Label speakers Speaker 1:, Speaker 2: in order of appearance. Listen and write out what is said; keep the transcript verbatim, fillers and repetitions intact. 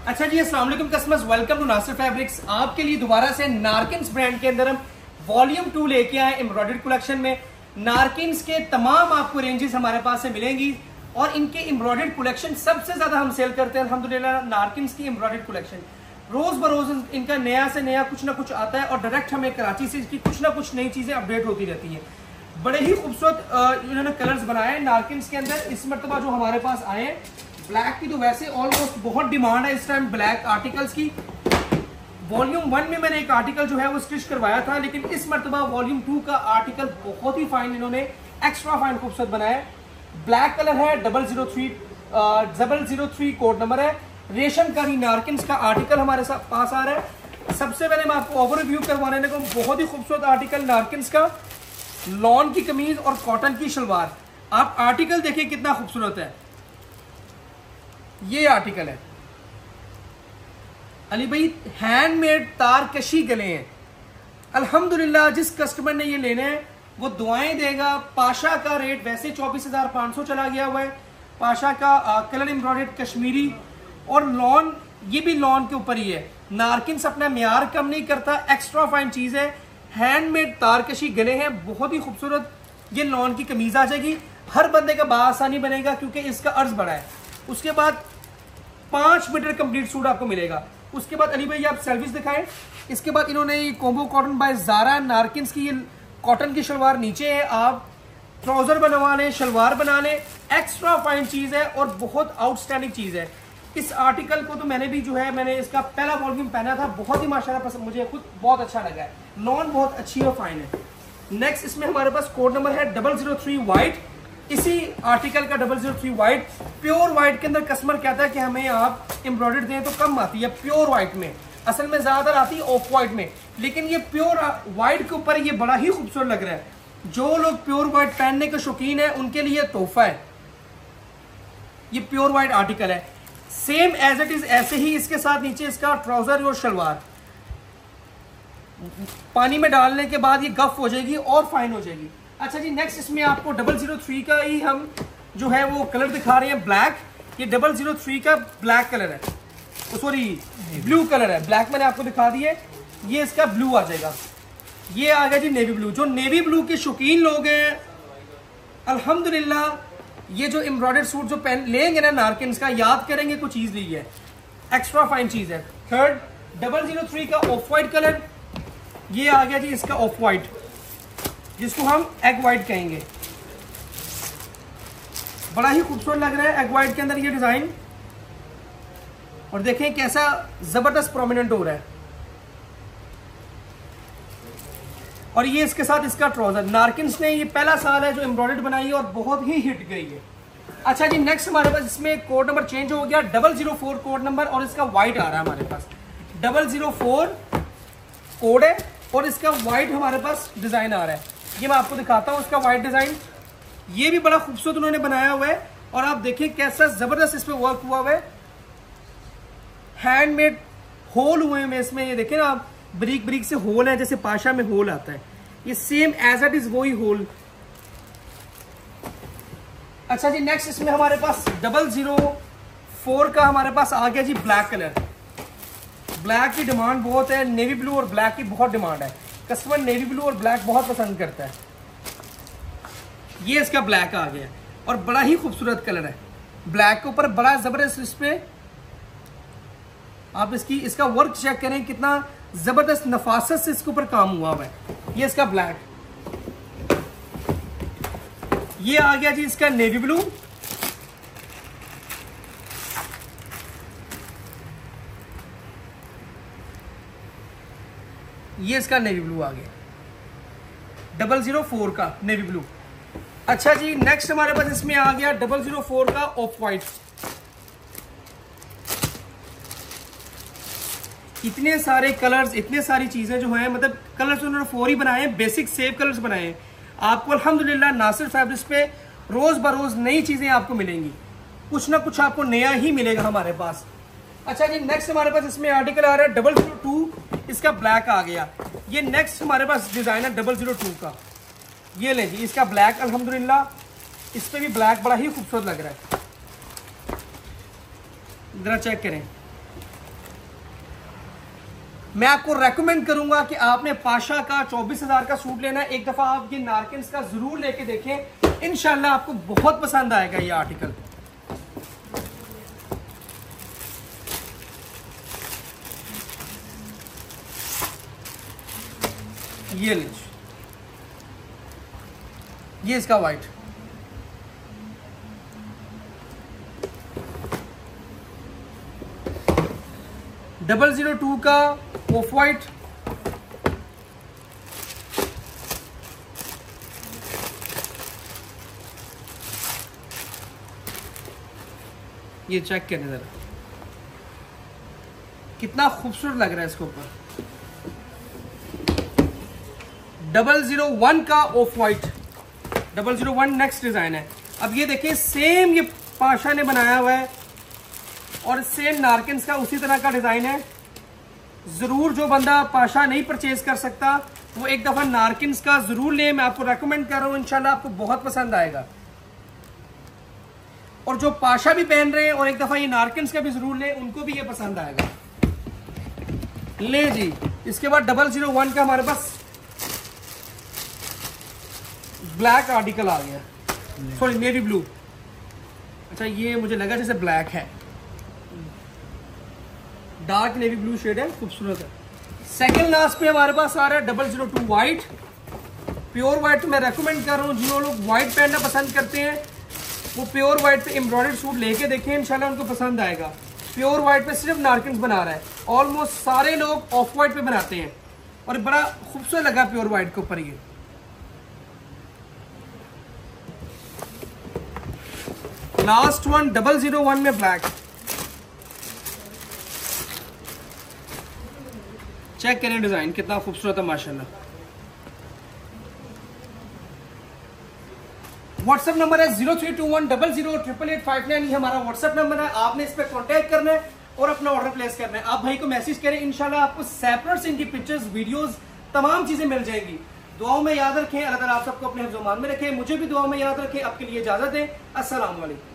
Speaker 1: अच्छा जी, अस्सलाम वालेकुम customers, welcome to Nasir fabrics. आपके लिए दोबारा से नारकिन्स ब्रांड के अंदर हम वॉल्यूम टू लेके आए एम्ब्रॉयडर्ड कलेक्शन में। नारकिन्स के तमाम आपको रेंजेस हमारे पास से मिलेंगी और इनके एम्ब्रॉयडर्ड कलेक्शन सबसे ज्यादा हम सेल करते हैं अल्हम्दुलिल्लाह। नारकिन्स की एम्ब्रॉयडर्ड कलेक्शन रोज बरोज इनका नया से नया कुछ ना कुछ आता है और डायरेक्ट हमें कराची से इसकी कुछ ना कुछ नई चीजें अपडेट होती रहती हैं। बड़े ही खूबसूरत इन्होंने कलर्स बनाए नारकिन्स के अंदर। इस मरतबा जो हमारे पास आए ब्लैक की, तो वैसे ऑलमोस्ट बहुत डिमांड है इस टाइम ब्लैक आर्टिकल्स की। वॉल्यूम वन में मैंने एक आर्टिकल जो है वो स्टिच करवाया था, लेकिन इस मरतबा वॉल्यूम टू का आर्टिकल बहुत ही फाइन इन्होंने एक्स्ट्रा फाइन खूबसूरत बनाया। ब्लैक कलर है, double zero three double zero three code number है। रेशम करी नारकिन्स का आर्टिकल हमारे साथ पास आ रहा है। सबसे पहले मैं आपको ओवरव्यू करवाने को, बहुत ही खूबसूरत आर्टिकल नारकिन्स का, लॉन की कमीज और कॉटन की शलवार। आप आर्टिकल देखिए कितना खूबसूरत है। ये आर्टिकल है अली भाई, हैंडमेड तारकशी गले हैं। अल्हम्दुलिल्लाह जिस कस्टमर ने ये लेने हैं वो दुआएं देगा। पाशा का रेट वैसे चौबीस हजार पांच सौ चला गया हुआ है। पाशा का आ, कलर एम्ब्रॉयडर्ड कश्मीरी और लॉन, ये भी लॉन के ऊपर ही है। नारकिन्स अपना म्यार कम नहीं करता, एक्स्ट्रा फाइन चीज है। हैंडमेड तारकशी गले हैं, बहुत ही खूबसूरत। ये लॉन की कमीज आ जाएगी, हर बंदे का बासानी बनेगा क्योंकि इसका अर्ज बड़ा है। उसके बाद पांच मीटर कंप्लीट सूट आपको मिलेगा। उसके बाद अली भाई आप सर्विस दिखाएं। इसके बाद इन्होंने ये कॉम्बो कॉटन बाय ज़ारा नारकिन्स की, ये कॉटन की शलवार नीचे है। आप ट्राउजर बनवा लें, शलवार बना लें, एक्स्ट्रा फाइन चीज है और बहुत आउटस्टैंडिंग चीज है। इस आर्टिकल को तो मैंने भी जो है मैंने इसका पहला वॉल्यूम पहना था, बहुत ही माशाल्लाह पसंद, मुझे खुद बहुत अच्छा लगा है। लॉन बहुत अच्छी और फाइन है। नेक्स्ट इसमें हमारे पास कोड नंबर है डबल जीरो थ्री व्हाइट। इसी आर्टिकल का double zero three white, pure white के अंदर कस्टमर कहता है कि हमें आप एम्ब्रॉयडर्ड दें तो कम आती है प्योर व्हाइट में, असल में ज्यादातर आती है ऑफ व्हाइट में, लेकिन ये प्योर व्हाइट के ऊपर ये बड़ा ही खूबसूरत लग रहा है। जो लोग प्योर व्हाइट पहनने के शौकीन है उनके लिए तोहफा है। ये प्योर व्हाइट आर्टिकल है, सेम एज इट इज ऐसे ही इसके साथ नीचे इसका ट्राउजर और शलवार। पानी में डालने के बाद ये गफ हो जाएगी और फाइन हो जाएगी। अच्छा जी, नेक्स्ट इसमें आपको डबल जीरो थ्री का ही हम जो है वो कलर दिखा रहे हैं, ब्लैक। ये डबल जीरो थ्री का ब्लैक कलर है, सॉरी ब्लू कलर है। ब्लैक मैंने आपको दिखा दिए, ये इसका ब्लू आ जाएगा। ये आ गया जी नेवी ब्लू। जो नेवी ब्लू के शौकीन लोग हैं अल्हम्दुलिल्लाह ये जो एम्ब्रॉयडर्ड सूट जो पहन लेंगे ना नारकिन्स का, याद करेंगे कुछ चीज ली है, एक्स्ट्रा फाइन चीज है। थर्ड डबल जीरो थ्री का ऑफ व्हाइट कलर, ये आ गया जी इसका ऑफ व्हाइट, जिसको हम एग व्हाइट कहेंगे। बड़ा ही खूबसूरत लग रहा है एग व्हाइट के अंदर ये डिजाइन, और देखें कैसा जबरदस्त प्रोमिनेंट हो रहा है। और ये इसके साथ इसका ट्राउजर। नारकिन्स ने ये पहला साल है जो एम्ब्रॉयडर्ड बनाई है और बहुत ही हिट गई है। अच्छा जी, नेक्स्ट हमारे पास इसमें कोड नंबर चेंज हो गया, double zero four code number, और इसका व्हाइट आ रहा है हमारे पास। डबल जीरो फोर कोड है और इसका व्हाइट हमारे पास डिजाइन आ रहा है। ये मैं आपको दिखाता हूं उसका व्हाइट डिजाइन। ये भी बड़ा खूबसूरत उन्होंने बनाया हुआ है और आप देखिए कैसा जबरदस्त इस पे वर्क हुआ हुआ है। हैंडमेड होल हुए हैं इसमें, ये देखें ना आप, ब्रिक ब्रिक से होल है, जैसे पाशा में होल आता है, ये सेम एज इट इज वही होल। अच्छा जी, नेक्स्ट इसमें हमारे पास डबल जीरो फोर का हमारे पास आ गया जी ब्लैक कलर। ब्लैक की डिमांड बहुत है, नेवी ब्लू और ब्लैक की बहुत डिमांड है। कस्टमर नेवी ब्लू और ब्लैक बहुत पसंद करता है। ये इसका ब्लैक आ गया और बड़ा ही खूबसूरत कलर है। ब्लैक के ऊपर बड़ा जबरदस्त, इस पे आप इसकी इसका वर्क चेक करें कितना जबरदस्त नफासत से इसके ऊपर काम हुआ हुआ है। ये इसका ब्लैक, ये आ गया जी इसका नेवी ब्लू। ये इसका नेवी ब्लू आ गया, डबल जीरो फोर का नेवी ब्लू। अच्छा जी, नेक्स्ट हमारे पास इसमें आ गया डबल जीरो फोर का ऑफ व्हाइट। इतने सारे कलर्स, इतने सारी चीजें जो हैं, मतलब कलर्स उन्होंने फोर ही बनाए हैं, बेसिक सेफ कलर्स बनाए हैं। आपको अल्हम्दुलिल्लाह नासिर फैब्रिक्स पे रोज बरोज नई चीजें आपको मिलेंगी, कुछ ना कुछ आपको नया ही मिलेगा हमारे पास। अच्छा जी, नेक्स्ट हमारे पास इसमें आर्टिकल आ रहा है डबल जीरो टू, इसका ब्लैक आ गया। ये नेक्स्ट हमारे पास डिजाइन है डबल जीरो टू का, ये ले जी इसका ब्लैक। अल्हम्दुलिल्लाह इस पे भी ब्लैक बड़ा ही खूबसूरत लग रहा है। जरा चेक करें, मैं आपको रेकमेंड करूंगा कि आपने पाशा का चौबीस हजार का सूट लेना है, एक दफा आप ये नारकिन्स का जरूर लेके देखें, इंशाल्लाह आपको बहुत पसंद आएगा ये आर्टिकल। ये लीजिए, ये इसका वाइट, डबल जीरो टू का ऑफ वाइट, ये चेक करें जरा कितना खूबसूरत लग रहा है इसके ऊपर। डबल जीरो वन का off white, double zero one next design है। अब ये देखिए सेम ये पाशा ने बनाया हुआ है और सेम नारकिन्स का उसी तरह का डिजाइन है। जरूर जो बंदा पाशा नहीं परचेज कर सकता वो एक दफा नारकिन्स का जरूर ले, मैं आपको रेकमेंड कर रहा हूं, इंशाल्लाह आपको बहुत पसंद आएगा। और जो पाशा भी पहन रहे हैं और एक दफा ये नारकिन्स का भी जरूर ले, उनको भी ये पसंद आएगा। ले जी, इसके बाद डबल जीरो वन का हमारे पास ब्लैक आर्टिकल आ गया, सॉरी नेवी ब्लू। अच्छा ये मुझे लगा जैसे ब्लैक है, डार्क नेवी ब्लू शेड है, खूबसूरत है। सेकंड लास्ट पे हमारे पास आ रहा है double zero two white, pure white. तो मैं रेकमेंड कर रहा हूँ जिन्होंने लोग व्हाइट पहनना पसंद करते हैं वो प्योर व्हाइट पे एम्ब्रॉयडर्ड सूट लेके देखें, इंशाल्लाह उनको पसंद आएगा। प्योर व्हाइट पे सिर्फ नारकिन्स बना रहा है, ऑलमोस्ट सारे लोग ऑफ व्हाइट पे बनाते हैं और बड़ा खूबसूरत लगा प्योर व्हाइट के ऊपर। ये last one double zero one में ब्लैक, चेक करें डिजाइन कितना खूबसूरत है माशाल्लाह। व्हाट्सएप नंबर है zero three two one double zero triple eight five nine, ये हमारा व्हाट्सएप नंबर है। आपने इस पर कांटेक्ट करना है और अपना ऑर्डर प्लेस करना है। आप भाई को मैसेज करें, इंशाल्लाह आपको सेपरेट से इनकी पिक्चर्स, वीडियोस, तमाम चीजें मिल जाएंगी। दुआओं में याद रखें, अल्लाह ताला आप सबको अपने हिफ्ज़-ओ-मान में रखें, मुझे भी दुआओं में याद रखें। आपके लिए इजाजत है, अस्सलाम वालेकुम।